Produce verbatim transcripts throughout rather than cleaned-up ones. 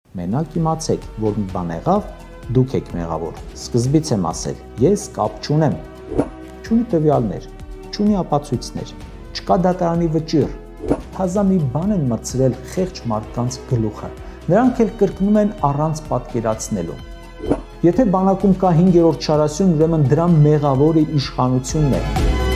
Մենակ իմացեք, որ մի բան եղավ, դուք եք մեղավոր։ Սկզբից եմ ասել, ես կապ չունեմ։ Չունի տվյալներ, չունի ապացույցներ, չկա դատարանի վճիռ։ Թազա մի բան են մտցրել խեղճ մարդկանց գլուխը։ Նրանք էլ կրկնում են առանց պատկերացնելու։ Եթե բանակում կա հինգերորդ չարասյուն, ուրեմն դրա մեղավորը իշխանությունն է։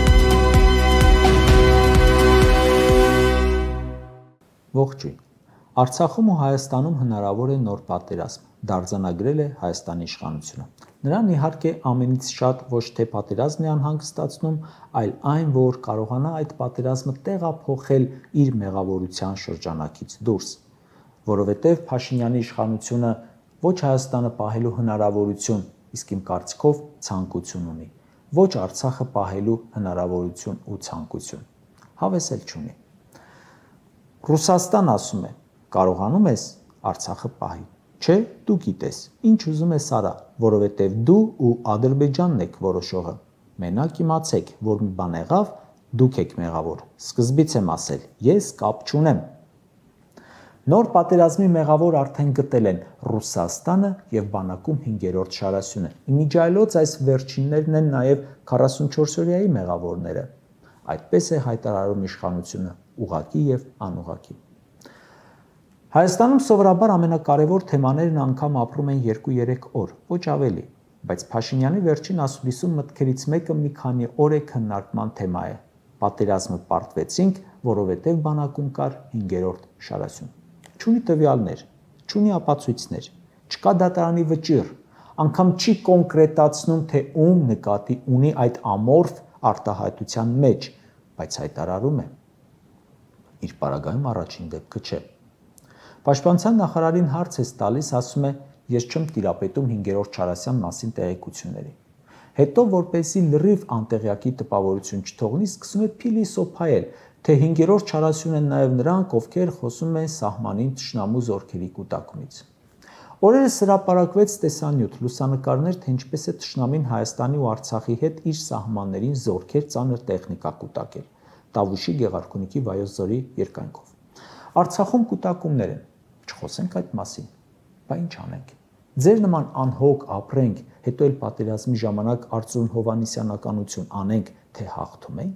Ողջույն։ Արցախում ու Հայաստանում հնարավոր է նոր պատերազմ, դարձանագրել է Հայաստանի իշխանությունը։ Նրան իհարկե ամենից շատ ոչ թե պատերազմն է անհանգստացնում, այլ այն, որ կարողանա այդ պատերազմը տեղափոխել իր մեղավորության շրջանակից դուրս, որովհետև Փաշինյանի իշխանությունը ոչ Հայաստանը պահելու հնարավորություն, իսկ իմ կարծիքով ցանկություն ունի, ոչ Արցախը պահելու հնարավորություն ու ցանկություն, հավես էլ չունի։ Ռուսաստան ասում է, կարողանում ես Արցախը պահի, չէ, դու գիտես, ինչ ուզում ես արա, որովհետև դու ու Ադրբեջանն եք որոշողը։ Մենակ իմացեք, որ մի բան եղավ, դուք եք մեղավոր։ Սկզբից եմ ասել, ես կապ չունեմ։ Նոր պատերազմի մեղավոր արդեն գտել են Ռուսաստանը եւ բանակում հինգերորդ չարասյունը։ Իմիջիայլոց այս վերջիններն են նաեւ քառասունչորսօրյայի մեղավորները։ Այդպես է հայտարարում իշխանությունը ուղղակի եւ անուղղակի։ Հայաստանում սովորաբար ամենակարևոր թեմաներն անգամ ապրում են երկու-երեք օր, ոչ ավելի, բայց Փաշինյանի վերջին ասուլիսում մտքերից մեկը մի քանի օր է քննարկման թեմա է։ Պատերազմը պարտվեցինք, որովհետև բանակում կար հինգերորդ չարասյուն։ Չունի տվյալներ, չունի ապացույցներ, չկա դատարանի վճիռ, անգամ չի կոնկրետացնում, թե ում նկատի ունի այդ ամորֆ արտահայտության մեջ, բայց հայտարարում է։ Իր պարագայում առաջին դեպքը չէ։ Պաշտպանության նախարարին հարց է տալիս, ասում է, ես չեմ տիրապետում հինգերորդ չարասյան մասին տեղեկությունների։ Հետո, որպեսզի լրիվ անտեղյակի տպավորություն չթողնի, սկսում է փիլիսոփայել, թե հինգերորդ չարասյուն են նաև նրանք, ովքեր խոսում են սահմանին թշնամու զորքերի կուտակումից։ Օրերս հրապարակվեց տեսանյութ, լուսանկարներ, թե ինչպես է թշնամին Հայաստանի ու Արցախի հետ իր սահմաններին զորքեր ծանր տեխնիկա կուտակել, Տավուշի, Գեղարքունիքի, Վայոց ձորի երկայնքով։ Արցախում կուտակումներ են, չխոսենք այդ մասին, բա ինչ անենք։ Ձեր նման անհոգ ապրենք, հետո էլ պատերազմի ժամանակ Արծրուն Հովհաննիսյանականություն անենք, թե հաղթում ենք։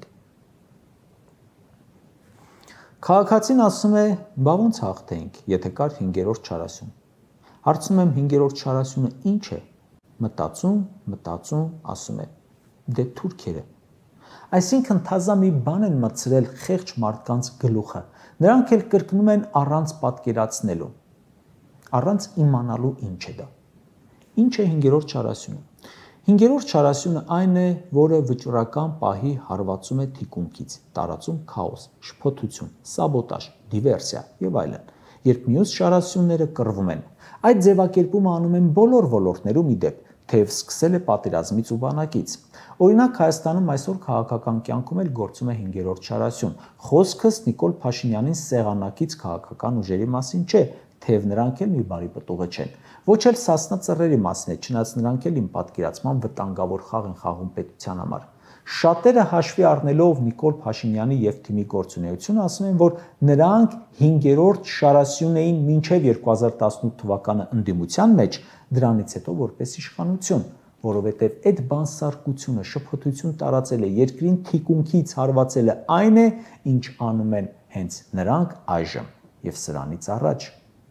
Քաղաքացին ասում է, բա ոնց հաղթենք, եթե կար հինգերորդ չարասյուն։ Հարցնում եմ, հինգերորդ չարասյունը ինչ է։ Մտածում, մտածում, ասում է, դե թուրքերը։ Այսինքն թազա մի բան են մտցրել խեղճ մարդկանց գլուխը։ Նրանք էլ կրկնում են առանց պատկերացնելու, առանց իմանալու ինչ է դա։ Ինչ է հինգերորդ չարասյունը։ Հինգերորդ չարասյունը այն է, որը վճռական պահի հարվածում է թիկունքից, տարածում քաոս, շփոթություն, սաբոտաժ, դիվերսիա եւ այլն, երբ մյուս չարասյունները կռվում են։ Այդ ձևակերպումը անում են բոլոր ոլորտներում ի դեպ, թեև սկսել է պատերազմից ու բանակից։ Օրինակ Հայաստանում այսօր քաղաքական կյանքում էլ գործում է հինգերորդ չարասյուն։ Խոսքս Նիկոլ Փաշինյանին սեղանակից քաղաքական ուժերի մասին չէ, թեև նրանք էլ մի բարի պտուղը չեն։ Ոչ էլ Սասնա ծռերի մասին է, չնայած նրանք էլ իմ պատկերացման վտանգավոր խաղ են խաղում պետության համար։ Շատերը հաշվի առնելով Նիկոլ Փաշինյանի եւ թիմի գործունեությունը ասում են, որ նրանք հինգերորդ չարասյուն էին մինչեւ երկու հազար տասնութ թվականը ընդդիմության մեջ, դրանից հետո որպես իշխանություն, որովհետեւ այդ բանսարկությունը, շփոթություն տարածելը, երկրին թիկունքից հարվածելը այն է, ինչ անում են հենց նրանք այժմ եւ սրանից առաջ։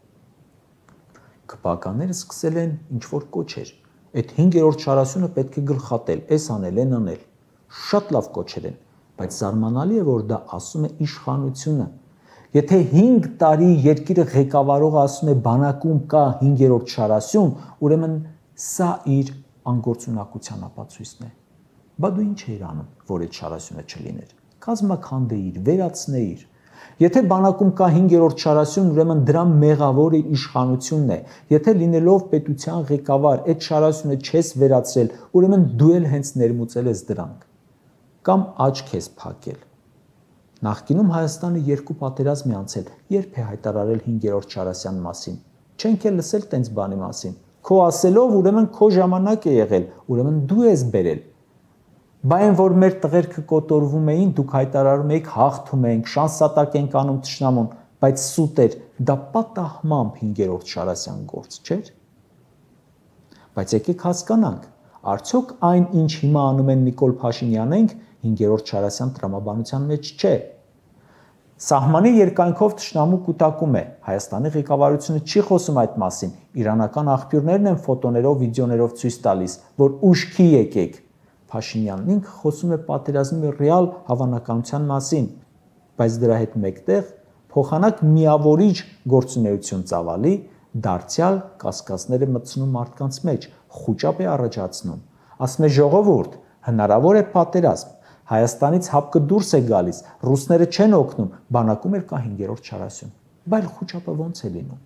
Քպականները սկսել են ինչ-որ կոչեր։ Այդ հինգերորդ չարասյունը պետք է գլխատել, էս անել, են անել։ Շատ լավ կոչեր են, բայց զարմանալի է, որ դա ասում է իշխանությունը։ Եթե հինգ տարի երկիրը ղեկավարողը ասում է բանակում կա հինգերորդ չարասյուն, ուրեմն սա իր անգործունակության ապացույցն է։ Բա դու ինչ էիր անում, որ այդ չարասյունը չլիներ։ Կազմաքանդեիր, վերացնեիր։ Եթե բանակում կա հինգերորդ չարասյուն, ուրեմն դրա մեղավորը իշխանությունն է։ Եթե լինելով պետության ղեկավար այդ չարասյունը չես վերացրել, ուրեմն դու էլ հենց ներմուծել ես դրանք կամ աչք ես փակել։ Նախկինում Հայաստանը երկու պատերազմ է անցել, երբ է հայտարարել հինգերորդ չարասյան մասին։ Չենք էլ լսել տենց բանի մասին։ Քո ասելով, ուրեմն քո ժամանակ է եղել, ուրեմն դու ես բերել։ Բա այն, որ մեր տղերքը կոտորվում էին, դուք հայտարարում եք հաղթում ենք, շանսատակ ենք անում թշնամուն, բայց սուտ էր, դա պատահմամբ հինգերորդ Շարասյան գործ չէր։ Բայց եկեք հասկանանք, արդյոք այն, ինչ հիմա անում են Նիկոլ Փաշինյանենք, հինգերորդ Շարասյան տրամաբանության մեջ չէ։ Սահմանի երկայնքով թշնամու կուտակում է, Հայաստանի ղեկավարությունը չի խոսում այդ մասին, իրանական աղբյուրներն են ֆոտոներով, վիդեոներով ցույց տալիս, որ ուշքի եկեք։ Փաշինյանն ինքը խոսում է պատերազմի ռեալ հավանականության մասին, բայց դրա հետ մեկտեղ փոխանակ միավորիչ գործունեություն ծավալի, դարձյալ կասկածները մտցնում մարդկանց մեջ, խուճապ է առաջացնում։ Ասում է ժողովուրդ, հնարավոր է պատերազմ, Հայաստանից հապկը դուրս է գալիս, ռուսները չեն օգնում, բանակում էր կա հինգերորդ Շարասյուն, բայց խուճապը ոնց է լինում։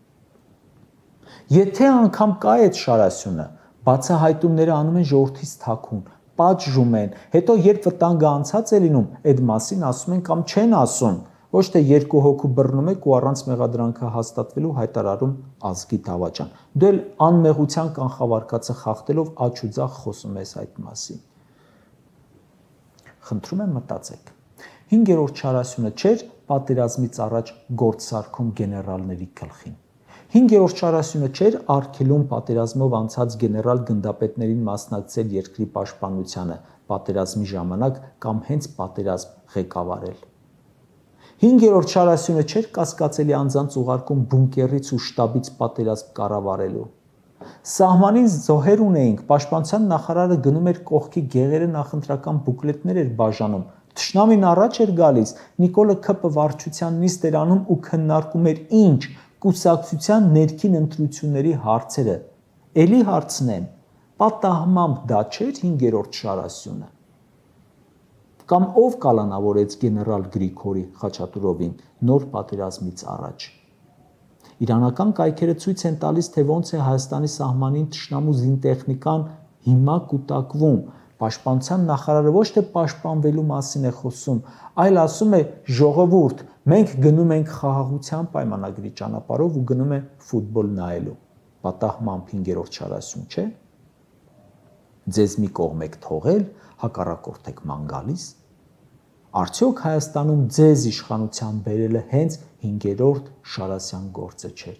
Եթե անգամ կա այդ Շարասյունը, բացահայտումները անում են ժողովրդից թաքուն, պատժում են, հետո երբ վտանգը անցած է լինում, այդ մասին ասում են կամ չեն ասում, ոչ թե երկու հոգու բռնում եք ու առանց մեղադրանքը հաստատվելու հայտարարում ազգի դավաճան։ Դու էլ անմեղության կանխավարկածը խախտելով աջ ու ձախ խոսում ես այդ մասին։ Խնդրում եմ մտածեք։ Հինգերորդ Շարասյունը չէր պատերազմից առաջ գործսարքում գեներալների գլխին։ Հինգերորդ Շարասյունը չէր արգելում պատերազմով անցած գեներալ գնդապետներին մասնակցել երկրի պաշտպանությանը պատերազմի ժամանակ կամ հենց պատերազմ ղեկավարել։ Հինգերորդ Շարասյունը չէր կասկածելի անձանց ուղարկում բունկերից ու շտաբից պատերազմ կառավարելու։ Սահմանին զոհեր ունեինք, պաշտպանության նախարարը գնում էր կողքի գեղերը նախընտրական բուկլետներ էր բաժանում, թշնամին առաջ էր գալիս, Նիկոլը Քը-ը վարչության նիստ էր անում ու քննարկում էր ինչ, կուսակցության ներքին ընտրությունների հարցերը։ Էլի հարցնեմ, պատահմամբ դա չէր հինգերորդ Շարասյունը։ Կամ ով կալանավորեց գեներալ Գրիգորի Խաչատուրովին նոր պատերազմից առաջ։ Իրանական կայքերը ցույց են տալիս, թե ոնց է Հայաստանի սահմանին թշնամու զինտեխնիկան հիմա կուտակվում։ Պաշտպանության նախարարը ոչ թե պաշտպանվելու մասին է խոսում, այլ ասում է ժողովուրդ, մենք գնում ենք խաղաղության պայմանագրի ճանապարհով ու գնում է ֆուտբոլ նայելու։ Պատահմամբ հինգերորդ Շարասյուն չէ։ Ձեզ մի կողմ եք թողել, հակառակորդ եք ման գալիս։ Արդյոք Հայաստանում ձեզ իշխանության բերելը հենց հինգերորդ Շարասյան գործը չէր։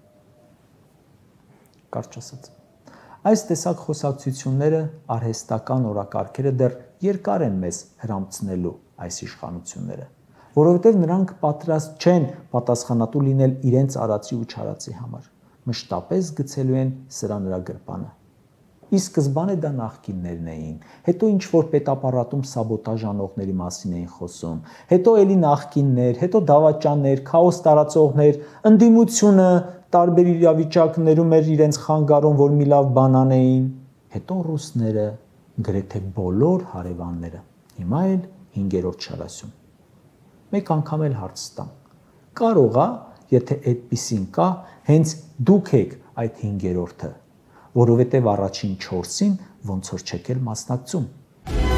Կարճ ասած, այս տեսակ խոսակցությունները, արհեստական օրակարգերը դեռ երկար են մեզ հրամցնելու այս իշխանությունները, որովհետև նրանք պատրաստ չեն պատասխանատու լինել իրենց արածի ու չարածի համար, մշտապես գցելու են սրա նրա գրպանը։ Ի սկզբանե դա նախկիններն էին, հետո ինչ որ պետապարատում սաբոտաժ անողների մասին էին խոսում, հետո էլի նախկիններ, հետո դավաճաններ, քաոս տարածողներ, ընդդիմությունը տարբեր իրավիճակներում էր իրենց խանգարում, որ մի լավ բան անեին, հետո ռուսները, գրեթե բոլոր հարևանները, հիմա էլ հինգերորդ Շարասյուն։ Մեկ անգամ էլ հարց տամ, կարող է, եթե այդպիսին կա, հենց դուք եք այդ հինգերորդը, որովհետև առաջին չորսին ոնց որ չեք էլ մասնակցում։